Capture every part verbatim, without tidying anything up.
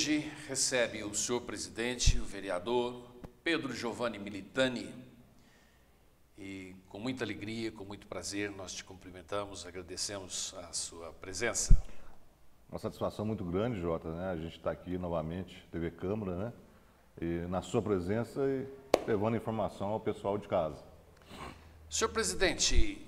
hoje recebe o senhor presidente, o vereador Pedro Giovanni Militani, e com muita alegria, com muito prazer, nós te cumprimentamos, agradecemos a sua presença. Uma satisfação muito grande, Jota, né? A gente está aqui novamente, T V Câmara, né? E na sua presença e levando informação ao pessoal de casa. Senhor presidente,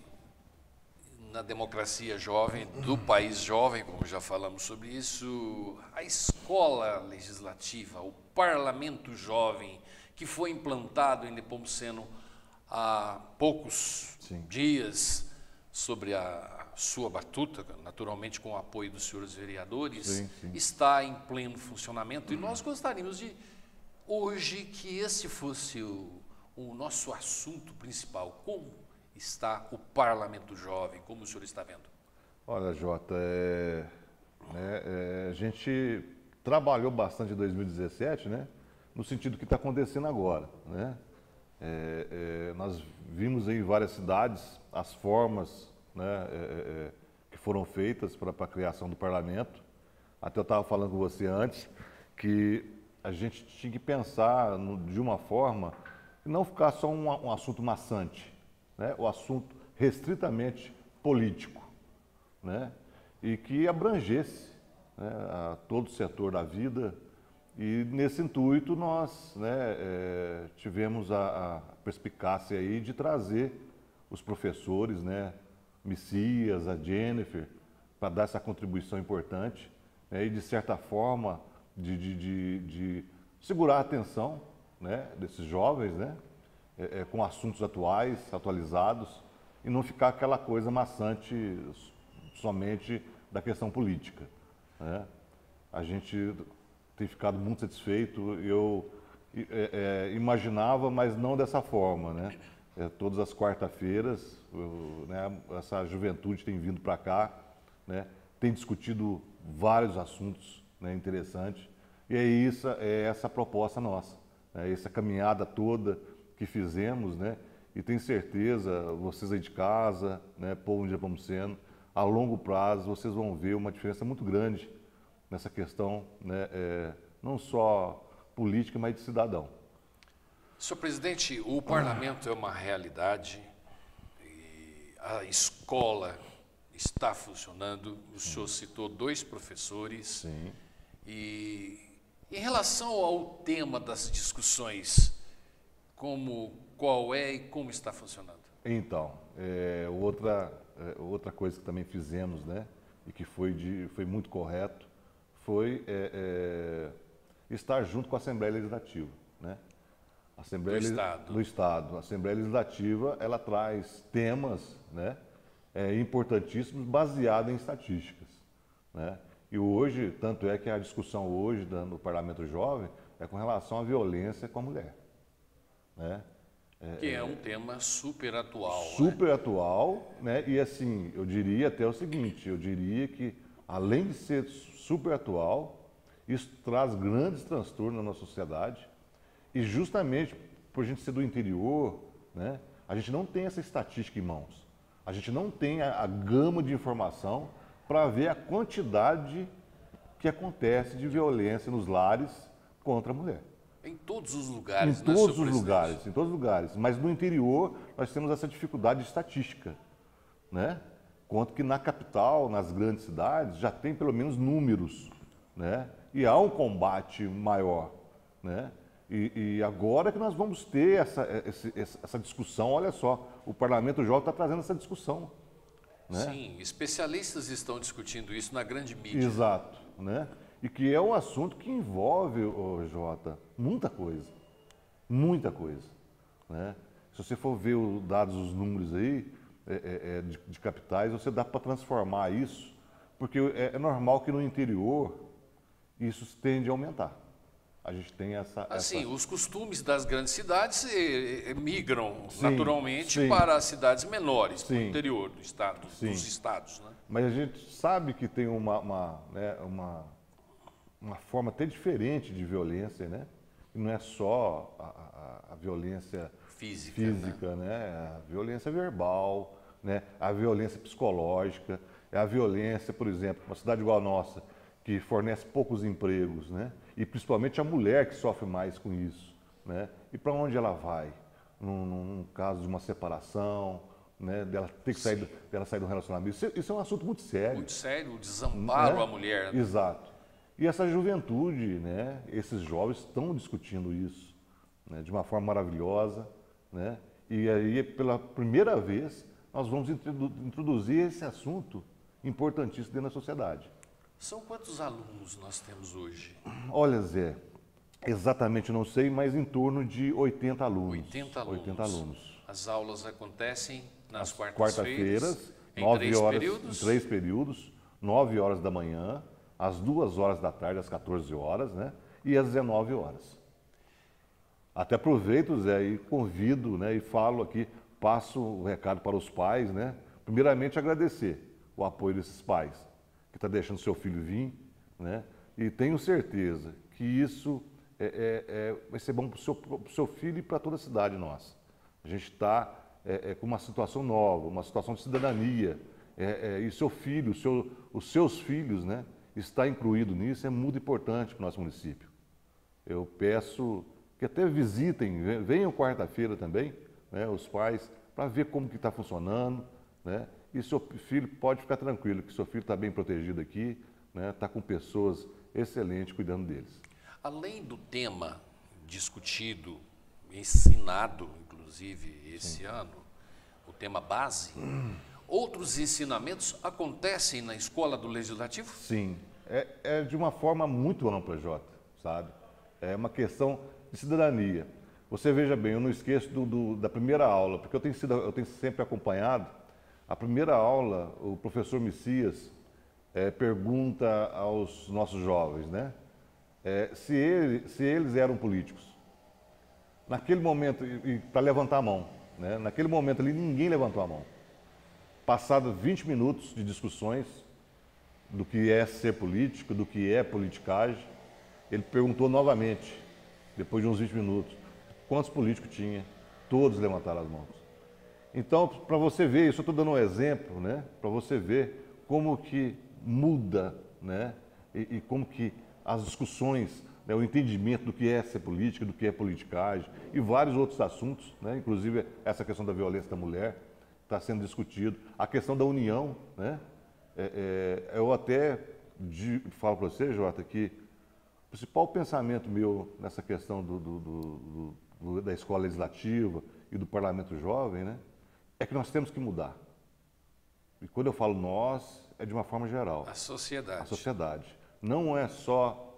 na democracia jovem, do país jovem, como já falamos sobre isso, a escola legislativa, o parlamento jovem, que foi implantado em Nepomuceno há poucos Sim. dias, sobre a sua batuta, naturalmente com o apoio dos senhores vereadores, sim, sim. está em pleno funcionamento. E nós gostaríamos de, hoje, que esse fosse o, o nosso assunto principal. Como está o Parlamento Jovem? Como o senhor está vendo? Olha, Jota, é, né, é, a gente trabalhou bastante em dois mil e dezessete, né, no sentido que está acontecendo agora. Né? É, é, nós vimos em várias cidades as formas, né, é, é, que foram feitas para a criação do parlamento. Até eu estava falando com você antes que a gente tinha que pensar no, de uma forma e não ficar só um, um assunto maçante, né, o assunto restritamente político, né, e que abrangesse, né, a todo o setor da vida. E nesse intuito nós, né, é, tivemos a, a perspicácia aí de trazer os professores, né, Messias, a Jennifer, para dar essa contribuição importante, né, e de certa forma de, de, de, de segurar a atenção, né, desses jovens, né, é, é, com assuntos atuais, atualizados, e não ficar aquela coisa maçante somente da questão política. Né. A gente tem ficado muito satisfeito, eu é, é, imaginava, mas não dessa forma, né? É, todas as quarta-feiras, né, essa juventude tem vindo para cá, né, tem discutido vários assuntos, né, interessantes, e é, isso, é essa a proposta nossa, né, essa caminhada toda que fizemos, né, e tenho certeza, vocês aí de casa, né, povo de Nepomuceno, a longo prazo vocês vão ver uma diferença muito grande nessa questão, né, é, não só política, mas de cidadão. Senhor presidente, o parlamento ah. é uma realidade, e a escola está funcionando, o Sim. senhor citou dois professores. Sim. E em relação ao tema das discussões, como, qual é e como está funcionando? Então, é, outra, é, outra coisa que também fizemos, né, e que foi, de, foi muito correto, foi é, é, estar junto com a Assembleia Legislativa, né? A Assembleia do Estado. Do Estado. A Assembleia Legislativa, ela traz temas, né, é, importantíssimos baseados em estatísticas, né? E hoje, tanto é que a discussão hoje no Parlamento Jovem é com relação à violência com a mulher, né? É, que é um tema super atual. Super né? atual, né? E assim, eu diria até o seguinte, eu diria que além de ser super atual, isso traz grandes transtornos na nossa sociedade. E justamente por a gente ser do interior, né, a gente não tem essa estatística em mãos. A gente não tem a, a gama de informação para ver a quantidade que acontece de violência nos lares contra a mulher. Em todos os lugares, Em todos os lugares, em todos os lugares. Mas no interior nós temos essa dificuldade de estatística, né? Quanto que na capital, nas grandes cidades, já tem pelo menos números, né? E há um combate maior, né? E, e agora que nós vamos ter essa, essa, essa discussão, olha só, o Parlamento Jovem está trazendo essa discussão. Né? Sim, especialistas estão discutindo isso na grande mídia. Exato, né? E que é um assunto que envolve, oh, Jota, muita coisa, muita coisa. Né? Se você for ver os dados, os números aí, é, é, de, de capitais, você dá para transformar isso, porque é, é normal que no interior isso tende a aumentar. A gente tem essa... Assim, essa... os costumes das grandes cidades eh, eh, migram sim, naturalmente sim. para as cidades menores, sim. para o interior do estado, sim. dos estados. Né? Mas a gente sabe que tem uma, uma, né, uma, uma forma até diferente de violência, né? E não é só a, a, a violência física, física né? né? A violência verbal, né? A violência psicológica, é a violência, por exemplo, uma cidade igual a nossa, que fornece poucos empregos, né? E principalmente a mulher que sofre mais com isso, né? E para onde ela vai? Num, num caso de uma separação, né? Dela ter que sair, dela sair do relacionamento. Isso, isso é um assunto muito sério. Muito sério, o desamparo Né? à mulher. Exato. E essa juventude, né? Esses jovens estão discutindo isso, né? De uma forma maravilhosa, né? E aí, pela primeira vez, nós vamos introduzir esse assunto importantíssimo dentro da sociedade. São quantos alunos nós temos hoje? Olha, Zé, exatamente não sei, mas em torno de oitenta alunos. oitenta alunos. oitenta alunos. As aulas acontecem nas quartas-feiras, quartas em nove três horas, períodos? em três períodos, nove horas da manhã, às duas horas da tarde, às quatorze horas, né? E às dezenove horas. Até aproveito, Zé, e convido, né? E falo aqui, passo o recado para os pais, né? Primeiramente agradecer o apoio desses pais, que está deixando seu filho vir, né? E tenho certeza que isso é, é, é, vai ser bom para o seu, pro seu filho e para toda a cidade nossa. A gente está é, é, com uma situação nova, uma situação de cidadania, é, é, e seu filho, seu, os seus filhos, né? Está incluído nisso, é muito importante para o nosso município. Eu peço que até visitem, venham quarta-feira também, né? Os pais, para ver como que está funcionando, né? E seu filho pode ficar tranquilo, que seu filho está bem protegido aqui, né? Está com pessoas excelentes cuidando deles. Além do tema discutido, ensinado, inclusive, esse Sim. ano, o tema base, hum. outros ensinamentos acontecem na escola do Legislativo? Sim, é, é de uma forma muito ampla, Jota, sabe? É uma questão de cidadania. Você veja bem, eu não esqueço do, do, da primeira aula, porque eu tenho, sido, eu tenho sempre acompanhado. A primeira aula, o professor Messias é, pergunta aos nossos jovens, né? É, se, ele, se eles eram políticos. Naquele momento, e, e para levantar a mão, né? Naquele momento ali ninguém levantou a mão. Passado vinte minutos de discussões do que é ser político, do que é politicagem, ele perguntou novamente, depois de uns vinte minutos, quantos políticos tinha. Todos levantaram as mãos. Então, para você ver, isso eu estou dando um exemplo, né? Para você ver como que muda, né? E, e como que as discussões, né? O entendimento do que é ser política, do que é politicagem e vários outros assuntos, né? Inclusive essa questão da violência da mulher está sendo discutido, a questão da união, né? É, é, eu até de, falo para você, Jota, que o principal pensamento meu nessa questão do, do, do, do, da escola legislativa e do parlamento jovem, né? É que nós temos que mudar. E quando eu falo nós, é de uma forma geral. A sociedade. A sociedade. Não é só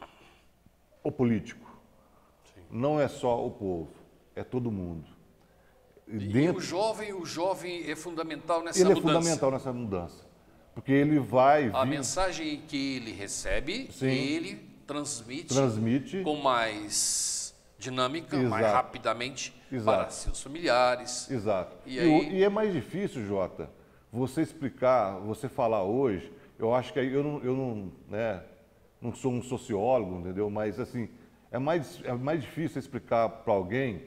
o político. Sim. Não é só o povo. É todo mundo. E, e dentro... o jovem, o jovem é fundamental nessa ele mudança. Ele é fundamental nessa mudança. Porque ele vai vir... A mensagem que ele recebe, Sim. ele transmite, transmite com mais dinâmica, Exato. mais rapidamente Exato. para seus familiares. Exato. E, e, aí... e é mais difícil, Jota, você explicar, você falar hoje, eu acho que eu não, eu não, né, não sou um sociólogo, entendeu? Mas assim, é mais, é mais difícil explicar para alguém,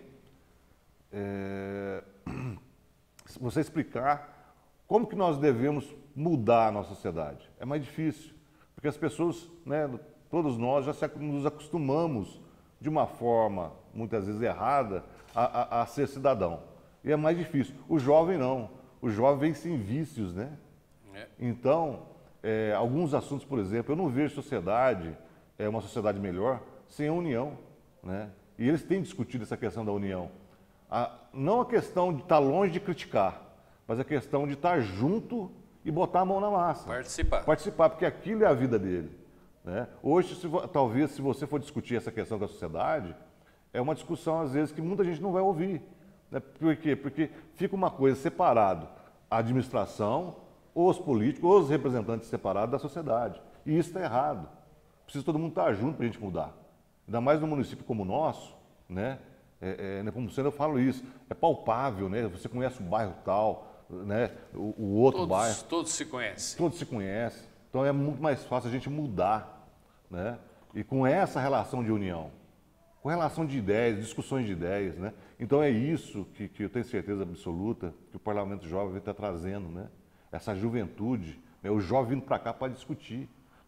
é, você explicar como que nós devemos mudar a nossa sociedade. É mais difícil, porque as pessoas, né, todos nós já nos acostumamos de uma forma, muitas vezes errada, a, a, a ser cidadão. E é mais difícil. O jovem não. O jovem vem sem vícios, né? É. Então, é, alguns assuntos, por exemplo, eu não vejo sociedade, é, uma sociedade melhor, sem a união, né? E eles têm discutido essa questão da união. A, não a questão de estar longe de criticar, mas a questão de estar junto e botar a mão na massa. Participar. Participar, porque aquilo é a vida dele. Né? Hoje, se, talvez, se você for discutir essa questão da sociedade, é uma discussão, às vezes, que muita gente não vai ouvir. Né? Por quê? Porque fica uma coisa separada, a administração, os políticos, os representantes separados da sociedade. E isso está errado. Precisa todo mundo estar junto para a gente mudar. Ainda mais num município como o nosso, né? É, é, como eu falo isso, é palpável, né? Você conhece o bairro tal, né? o, o outro todos, bairro. Todos se conhecem. Todos se conhecem. Então é muito mais fácil a gente mudar, né? E com essa relação de união, com relação de ideias, discussões de ideias, né? Então é isso que, que eu tenho certeza absoluta que o Parlamento Jovem está trazendo, né? Essa juventude, né? O jovem vindo para cá para discutir.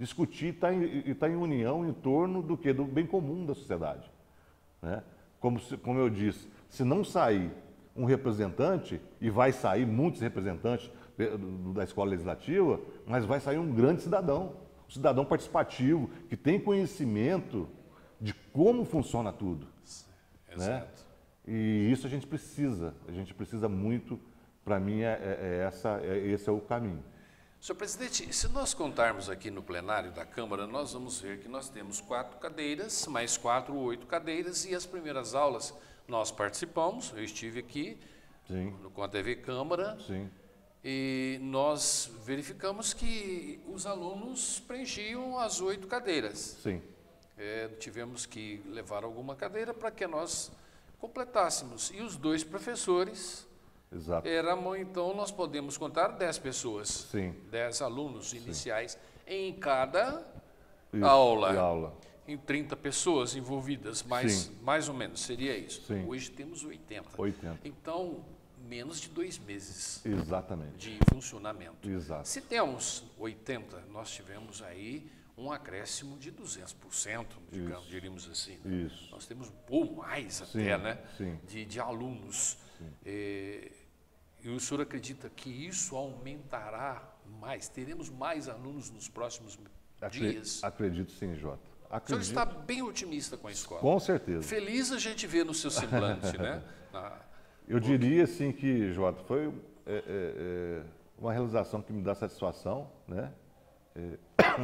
discutir e estar em, tá em união em torno do que? Do bem comum da sociedade. Né? Como, se, como eu disse, se não sair um representante, e vai sair muitos representantes da escola legislativa, mas vai sair um grande cidadão, um cidadão participativo, que tem conhecimento de como funciona tudo. Exato. Né? E isso a gente precisa, a gente precisa muito, para mim, é, é essa, é, esse é o caminho. Senhor presidente, se nós contarmos aqui no plenário da Câmara, nós vamos ver que nós temos quatro cadeiras, mais quatro, oito cadeiras, e as primeiras aulas nós participamos, eu estive aqui Sim. no, com a T V Câmara, Sim. e nós verificamos que os alunos preenchiam as oito cadeiras. Sim. É, tivemos que levar alguma cadeira para que nós completássemos. E os dois professores, Exato. éramos, então nós podemos contar dez pessoas, Sim. dez alunos iniciais em cada Isso, aula. e aula. Em trinta pessoas envolvidas, mais, mais ou menos, seria isso. Sim. Hoje temos oitenta. oitenta. Então, menos de dois meses Exatamente. de funcionamento. Exato. Se temos oitenta, nós tivemos aí um acréscimo de duzentos por cento, digamos, diríamos assim. Né? Isso. Nós temos ou mais Sim, até, né? sim. De, de alunos. É, e o senhor acredita que isso aumentará mais? Teremos mais alunos nos próximos Acre dias? Acredito sim, Jota. O Acredito. senhor está bem otimista com a escola. Com certeza. Feliz a gente vê no seu semblante, né? Na... Eu diria assim que, Jota, foi é, é, é, uma realização que me dá satisfação, né? É,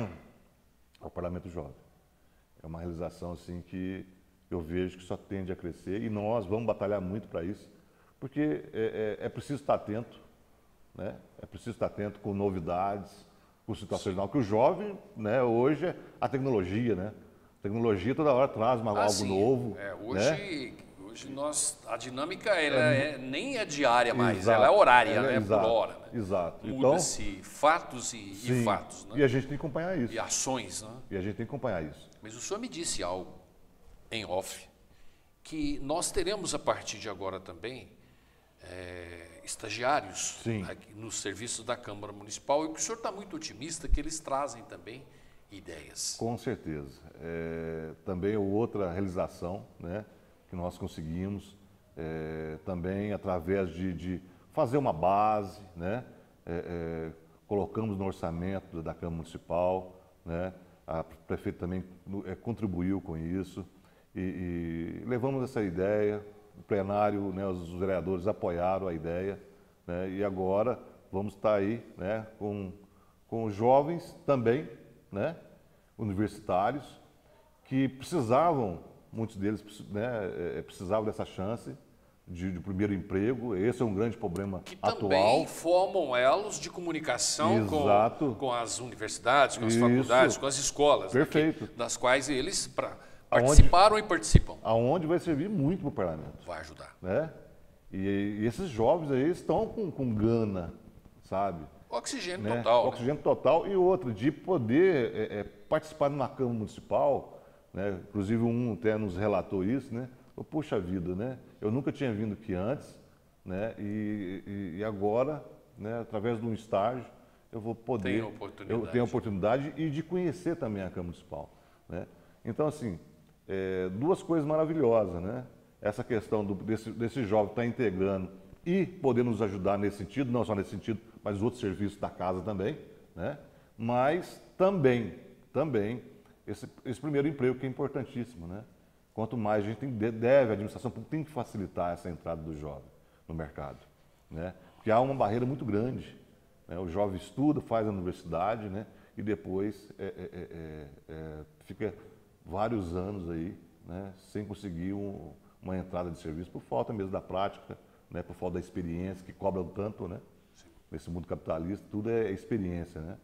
ao Parlamento Jovem. É uma realização assim que eu vejo que só tende a crescer e nós vamos batalhar muito para isso, porque é, é, é preciso estar atento, né? É preciso estar atento com novidades, com situacional, que o jovem, né, hoje é a tecnologia, né? A tecnologia toda hora traz uma, ah, algo sim. novo. É, hoje, né? hoje nós, a dinâmica ela é, é, nem é diária mais, Exato. ela é horária, Ela, né? exato, Por hora. Né? Exato. Muda-se Então, fatos e, e fatos, né? E a gente tem que acompanhar isso. E ações, né? E a gente tem que acompanhar isso. Mas o senhor me disse algo em off, que nós teremos a partir de agora também é, estagiários aqui nos serviços da Câmara Municipal e que o senhor está muito otimista que eles trazem também ideias. Com certeza. É, também outra realização, né, que nós conseguimos, é, também através de, de fazer uma base, né, é, é, colocamos no orçamento da Câmara Municipal, né, a prefeita também é, contribuiu com isso e, e levamos essa ideia, o plenário, né, os vereadores apoiaram a ideia, né, e agora vamos estar aí, né, com, com os jovens também, né, universitários, que precisavam, muitos deles, né, precisavam dessa chance de, de primeiro emprego. Esse é um grande problema que atual. Que também formam elos de comunicação com, com as universidades, com as Isso. faculdades, com as escolas. Perfeito. Né, que, das quais eles pra, participaram Aonde, e participam. Aonde vai servir muito para o parlamento. Vai ajudar. Né? E, e esses jovens aí estão com, com gana, sabe? Oxigênio né? total. Oxigênio né? total e outro, de poder é, é, participar numa Câmara Municipal, né? Inclusive um até nos relatou isso, né? Eu, Puxa vida, né? Eu nunca tinha vindo aqui antes, né? E, e, e agora, né? Através de um estágio, eu vou poder... Tem oportunidade. Eu tenho a oportunidade e de conhecer também a Câmara Municipal, né? Então, assim, é, duas coisas maravilhosas, né? Essa questão do, desse, desse jovem estar integrando e poder nos ajudar nesse sentido, não só nesse sentido, mas outros serviços da casa também, né? Mas também, também, esse, esse primeiro emprego que é importantíssimo, né? Quanto mais a gente tem, deve, a administração pública tem que facilitar essa entrada do jovem no mercado, né? Porque há uma barreira muito grande, né? O jovem estuda, faz a universidade, né? E depois é, é, é, é, fica vários anos aí, né? Sem conseguir um, uma entrada de serviço por falta mesmo da prática, né? Por falta da experiência, que cobra tanto, né? Nesse mundo capitalista, tudo é experiência, né?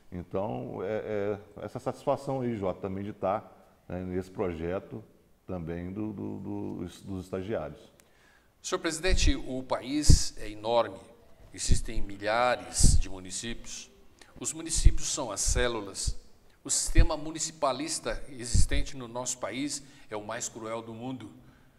Então, é, é essa satisfação aí, Jota, também de estar, né, nesse projeto também do, do, do, dos estagiários. Senhor presidente, o país é enorme, existem milhares de municípios. Os municípios são as células. O sistema municipalista existente no nosso país é o mais cruel do mundo.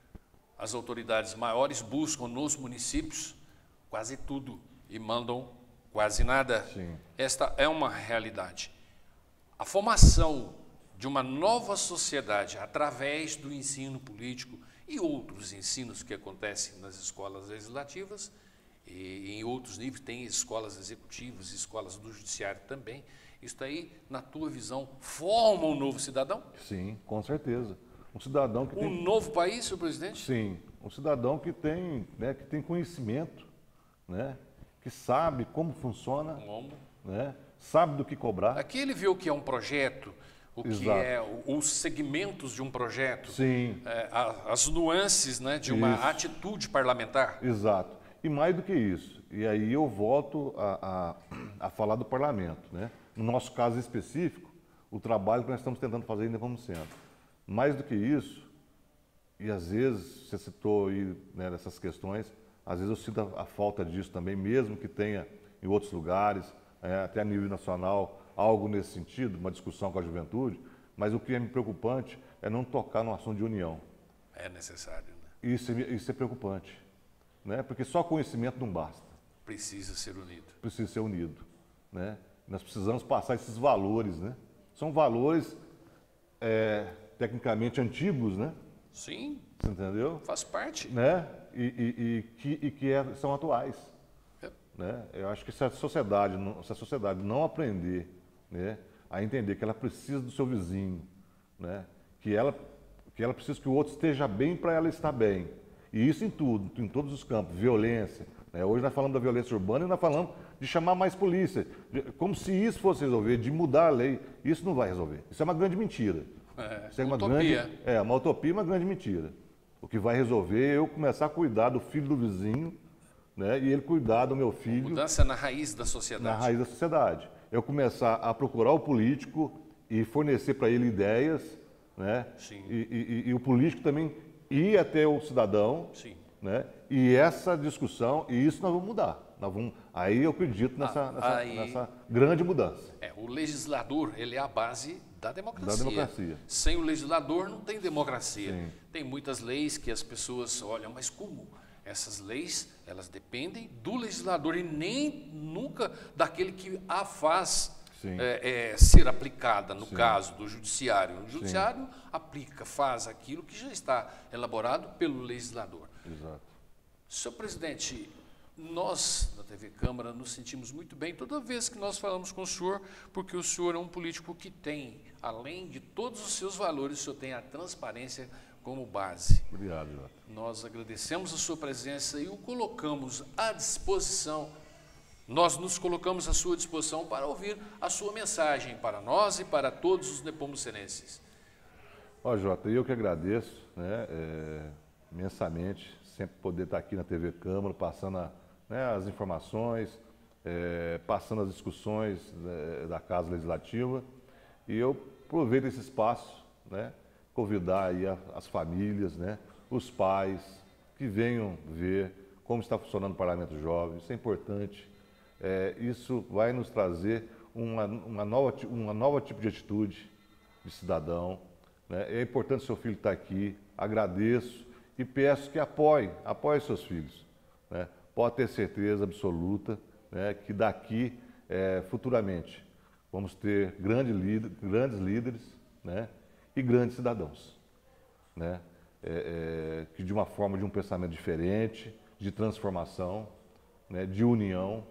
As autoridades maiores buscam nos municípios quase tudo e mandam quase nada. Sim. Esta é uma realidade. a formação de uma nova sociedade através do ensino político e outros ensinos que acontecem nas escolas legislativas, e em outros níveis tem escolas executivas, escolas do judiciário também. Isso aí, na tua visão, forma um novo cidadão? Sim, com certeza. Um cidadão que um tem... novo país, senhor presidente? Sim, um cidadão que tem, né, que tem conhecimento, né, que sabe como funciona, Como? né, sabe do que cobrar. Aqui ele viu o que é um projeto, o que Exato. é o- os segmentos de um projeto, Sim, é, a- as nuances, né, de uma Isso. atitude parlamentar. exato. E mais do que isso, e aí eu volto a, a, a falar do parlamento, né? No nosso caso específico, o trabalho que nós estamos tentando fazer ainda como sendo. Mais do que isso, e às vezes você citou aí, né, nessas questões, às vezes eu sinto a, a falta disso também, mesmo que tenha em outros lugares, é, até a nível nacional, algo nesse sentido, uma discussão com a juventude, mas o que é me preocupante é não tocar no assunto de união. É necessário, né? Isso é, isso é preocupante, né? Porque só conhecimento não basta, Precisa ser unido. precisa ser unido, né? Nós precisamos passar esses valores, né? São valores é, tecnicamente antigos, né? Sim, Você entendeu? faz parte. Né? E, e- e que, e que é- são atuais. É. Né? Eu acho que se a sociedade não, se a sociedade não aprender, né, a entender que ela precisa do seu vizinho, né, que, ela, que ela precisa que o outro esteja bem para ela estar bem. E isso em tudo, em todos os campos, violência. Né? Hoje nós falamos da violência urbana e nós falamos de chamar mais polícia, de- como se isso fosse resolver, de mudar a lei. Isso não vai resolver. Isso é uma grande mentira. É, Isso é uma utopia. grande, é uma utopia e uma grande mentira. O que vai resolver é eu começar a cuidar do filho do vizinho, né, e ele cuidar do meu filho Mudança na raiz da na sociedade. raiz da sociedade. Eu começar a procurar o político e fornecer para ele ideias, né, Sim. e, e- e- e o político também ir até o cidadão, Sim. né, e essa discussão, e isso nós vamos mudar. Nós vamos, aí eu acredito nessa, Ah, nessa, aí- nessa grande mudança. É, o legislador, ele é a base da democracia. Da democracia. Sem o legislador não tem democracia. Sim. Tem muitas leis que as pessoas olham, mas como? Essas leis, elas dependem do legislador e nem nunca daquele que a faz Sim. é, é, ser aplicada, no caso do judiciário. O judiciário aplica, faz aquilo que já está elaborado pelo legislador. Exato. Senhor presidente, nós da T V Câmara nos sentimos muito bem toda vez que nós falamos com o senhor, porque o senhor é um político que tem, além de todos os seus valores, o senhor tem a transparência como base. Obrigado, Jota. Nós agradecemos a sua presença e o colocamos à disposição, nós nos colocamos à sua disposição para ouvir a sua mensagem para nós e para todos os nepomucenenses. Ó, Jota, eu que agradeço, né, é, imensamente, sempre poder estar aqui na T V Câmara, passando a, né, as informações, é, passando as discussões né, da Casa Legislativa. E eu aproveito esse espaço, né, convidar aí a- as famílias, né, os pais, que venham ver como está funcionando o Parlamento Jovem. Isso é importante. É, isso vai nos trazer uma, uma, nova, ti- uma nova tipo de atitude de cidadão. Né? É importante seu filho estar aqui, agradeço e peço que apoie, apoie seus filhos. Né? Pode ter certeza absoluta, né, que daqui, é, futuramente, vamos ter grande líder, grandes líderes, né, e grandes cidadãos. Né? É, é, que de uma forma, de um pensamento diferente, de transformação, né, de união,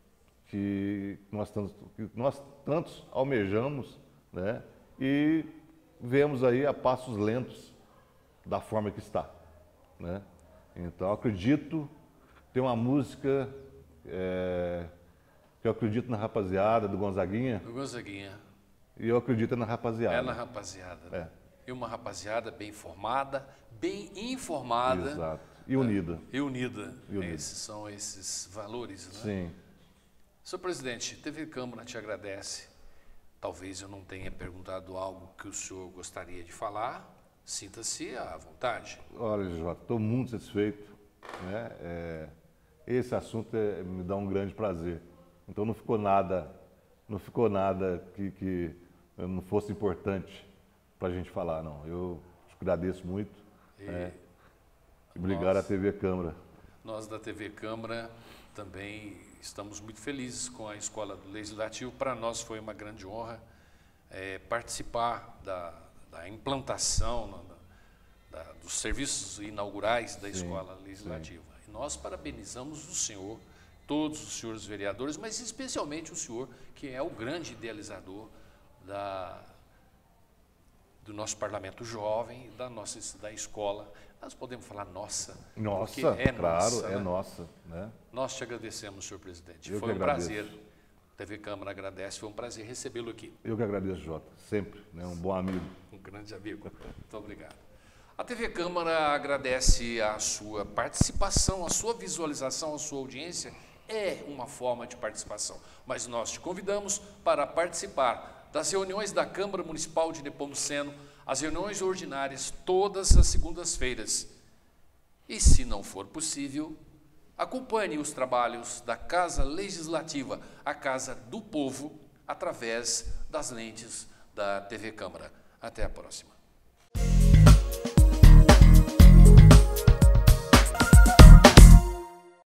que nós tantos, que nós tantos almejamos, né, e vemos aí a passos lentos da forma que está. Né? Então, acredito, tem uma música é, que eu acredito na rapaziada do Gonzaguinha, Do Gonzaguinha, e eu acredito na rapaziada. é na rapaziada. né? É. E uma rapaziada bem formada, bem informada. Exato. E unida. E unida. E unida. Esses são esses valores, né? Sim. Senhor presidente, T V Câmara te agradece. Talvez eu não tenha perguntado algo que o senhor gostaria de falar. Sinta-se à vontade. Olha, Jota, estou muito satisfeito. Né? É, esse assunto é- me dá um grande prazer. Então não ficou nada, não ficou nada que, que não fosse importante para a gente falar, não. Eu te agradeço muito. né? E obrigado à T V Câmara. Nós da T V Câmara também estamos muito felizes com a Escola do Legislativo. Para nós foi uma grande honra é, participar da, da implantação da, da, dos serviços inaugurais da sim, Escola Legislativa. Sim. E nós parabenizamos o senhor, todos os senhores vereadores, mas especialmente o senhor, que é o grande idealizador da, do nosso parlamento jovem, da nossa da escola. Nós podemos falar nossa, nossa, é claro, nossa, é né? nossa. Né? Nós te agradecemos, senhor presidente. Eu Foi um agradeço. prazer. A T V Câmara agradece, foi um prazer recebê-lo aqui. Eu que agradeço, Jota, sempre, né? Um bom amigo. Um grande amigo. Muito obrigado. A T V Câmara agradece a sua participação, a sua visualização, a sua audiência. É uma forma de participação, mas nós te convidamos para participar das reuniões da Câmara Municipal de Nepomuceno, as reuniões ordinárias todas as segundas-feiras. E, se não for possível, acompanhe os trabalhos da Casa Legislativa, a Casa do Povo, através das lentes da T V Câmara. Até a próxima.